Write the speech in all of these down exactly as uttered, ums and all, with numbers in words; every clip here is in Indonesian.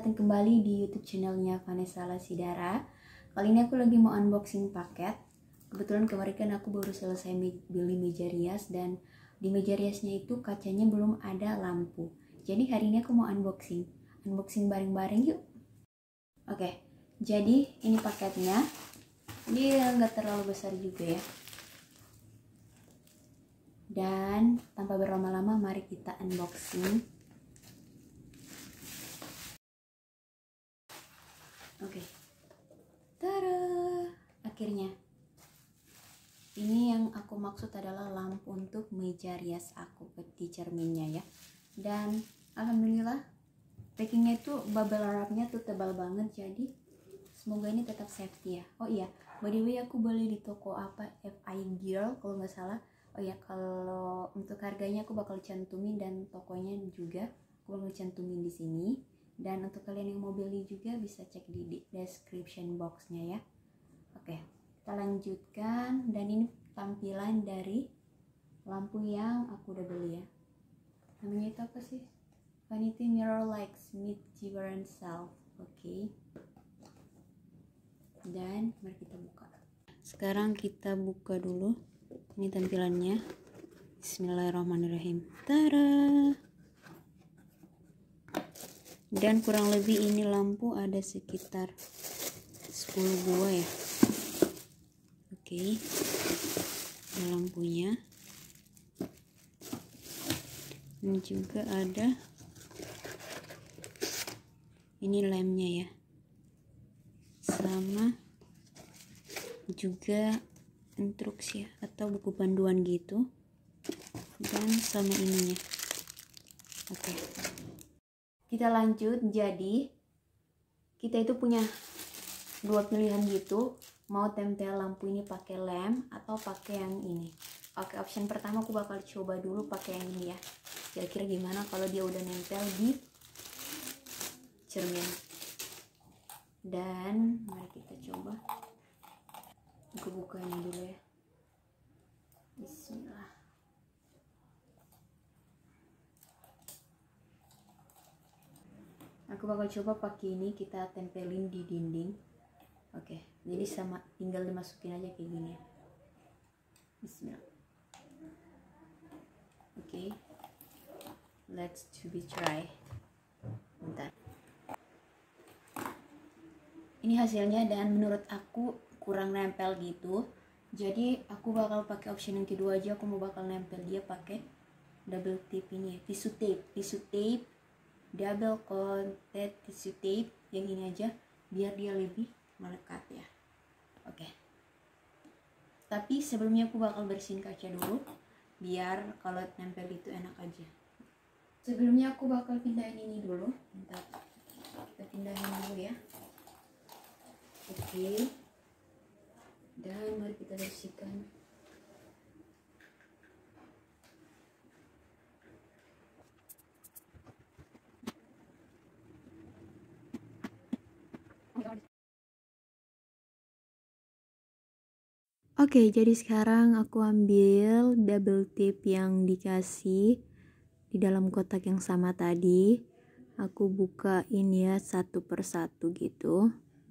datang kembali di YouTube channelnya Vanessa Lasidara. Kali ini aku lagi mau unboxing paket. Kebetulan kemarin kan aku baru selesai beli meja rias dan di meja riasnya itu kacanya belum ada lampu. Jadi hari ini aku mau unboxing. Unboxing bareng-bareng yuk. Oke, jadi ini paketnya. Dia nggak terlalu besar juga ya. Dan tanpa berlama-lama mari kita unboxing. Oke, okay. Tada! Akhirnya, ini yang aku maksud adalah lampu untuk meja rias aku di cerminnya ya. Dan alhamdulillah packingnya itu bubble wrapnya tuh tebal banget, jadi semoga ini tetap safety ya. Oh iya, by the way aku beli di toko apa, F I Girl kalau nggak salah. Oh ya, kalau untuk harganya aku bakal cantumin dan tokonya juga aku bakal cantumin di sini. Dan untuk kalian yang mau beli juga bisa cek di description boxnya ya. Oke, kita lanjutkan. Dan ini tampilan dari lampu yang aku udah beli ya. Namanya itu apa sih? Vanity Mirror Lights Mid Giveran Self. Oke. Dan mari kita buka. Sekarang kita buka dulu. Ini tampilannya. Bismillahirrahmanirrahim. Tada! Dan kurang lebih ini lampu ada sekitar sepuluh buah ya. Oke, ini lampunya. Ini juga ada, ini lemnya ya, sama juga instruksi atau buku panduan gitu, dan sama ininya. Oke, kita lanjut. Jadi kita itu punya dua pilihan gitu, mau tempel lampu ini pakai lem atau pakai yang ini. Oke, option pertama aku bakal coba dulu pakai yang ini ya, kira-kira gimana kalau dia udah nempel di cermin. Dan mari kita coba. Aku buka ini dulu ya. Bismillah. Aku bakal coba pakai ini, kita tempelin di dinding. Oke, jadi sama tinggal dimasukin aja kayak gini ya. Bismillah. Oke, let's to be try. Bentar. Ini hasilnya dan menurut aku kurang nempel gitu. Jadi aku bakal pakai option yang kedua aja. Aku mau bakal nempel dia pakai double tape ini ya, tissue tape, tissue tape, double coated tissue tape yang ini aja biar dia lebih melekat ya. Oke, tapi sebelumnya aku bakal bersihin kaca dulu biar kalau nempel itu enak aja. Sebelumnya aku bakal pindahin ini dulu. Bentar, kita pindahin dulu ya. Oke, dan mari kita bersihkan. Oke, jadi sekarang aku ambil double tape yang dikasih di dalam kotak yang sama tadi. Aku bukain ya satu persatu gitu.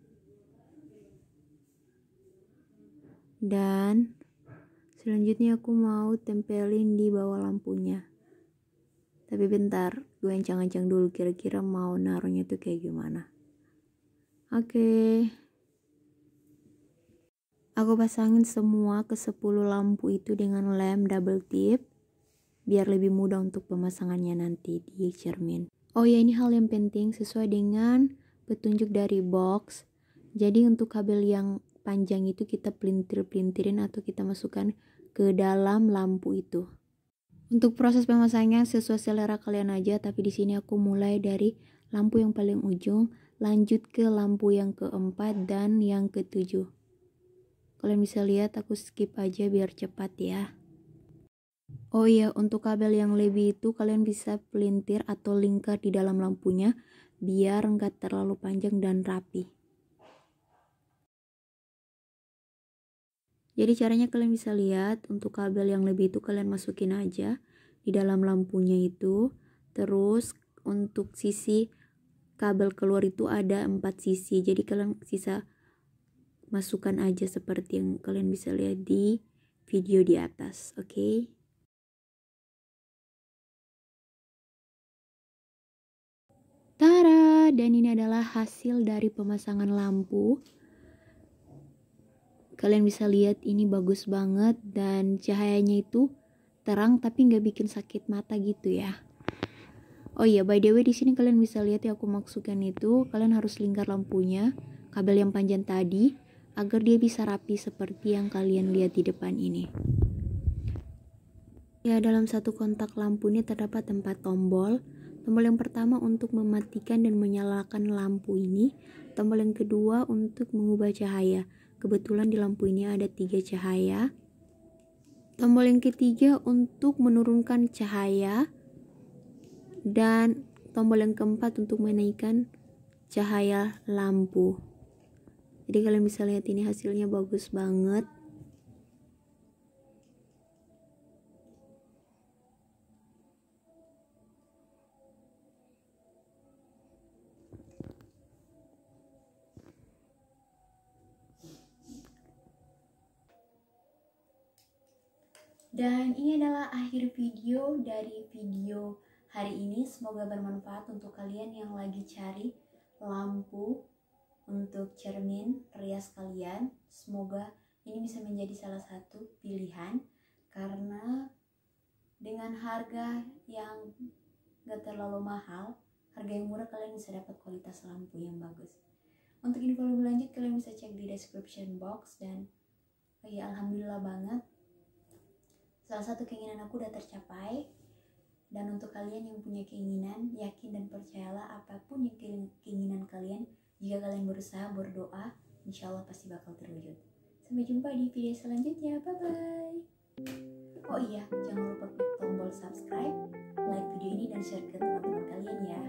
Dan selanjutnya aku mau tempelin di bawah lampunya. Tapi bentar, gue ancang-ancang dulu kira-kira mau naruhnya tuh kayak gimana. Oke. Aku pasangin semua ke sepuluh lampu itu dengan lem double tip biar lebih mudah untuk pemasangannya nanti di cermin. Oh ya, ini hal yang penting sesuai dengan petunjuk dari box. Jadi untuk kabel yang panjang itu kita pelintir-pelintirin atau kita masukkan ke dalam lampu itu. Untuk proses pemasangan sesuai selera kalian aja, tapi di sini aku mulai dari lampu yang paling ujung, lanjut ke lampu yang keempat dan yang ketujuh. Kalian bisa lihat aku skip aja biar cepat ya. Oh iya, untuk kabel yang lebih itu kalian bisa pelintir atau lingkar di dalam lampunya biar nggak terlalu panjang dan rapi. Jadi caranya kalian bisa lihat, untuk kabel yang lebih itu kalian masukin aja di dalam lampunya itu. Terus untuk sisi kabel keluar itu ada empat sisi, jadi kalian sisa masukkan aja seperti yang kalian bisa lihat di video di atas. Oke, okay? Tara, dan ini adalah hasil dari pemasangan lampu. Kalian bisa lihat ini bagus banget dan cahayanya itu terang tapi nggak bikin sakit mata gitu ya. Oh iya, by the way di sini kalian bisa lihat ya, aku maksudkan itu kalian harus lingkar lampunya, kabel yang panjang tadi, agar dia bisa rapi seperti yang kalian lihat di depan ini. Ya, dalam satu kontak lampu ini terdapat empat tombol. Tombol yang pertama untuk mematikan dan menyalakan lampu ini. Tombol yang kedua untuk mengubah cahaya. Kebetulan di lampu ini ada tiga cahaya. Tombol yang ketiga untuk menurunkan cahaya. Dan tombol yang keempat untuk menaikkan cahaya lampu. Jadi kalian bisa lihat ini hasilnya bagus banget. Dan ini adalah akhir video dari video hari ini. Semoga bermanfaat untuk kalian yang lagi cari lampu untuk cermin rias kalian. Semoga ini bisa menjadi salah satu pilihan, karena dengan harga yang gak terlalu mahal, harga yang murah, kalian bisa dapat kualitas lampu yang bagus. Untuk info lebih lanjut kalian bisa cek di description box. Dan oh ya, alhamdulillah banget, salah satu keinginan aku udah tercapai. Dan untuk kalian yang punya keinginan, yakin dan percayalah apapun yang keinginan kalian, jika kalian berusaha, berdoa, insya Allah pasti bakal terwujud. Sampai jumpa di video selanjutnya, bye bye. Oh iya, jangan lupa klik tombol subscribe, like video ini dan share ke teman-teman kalian ya.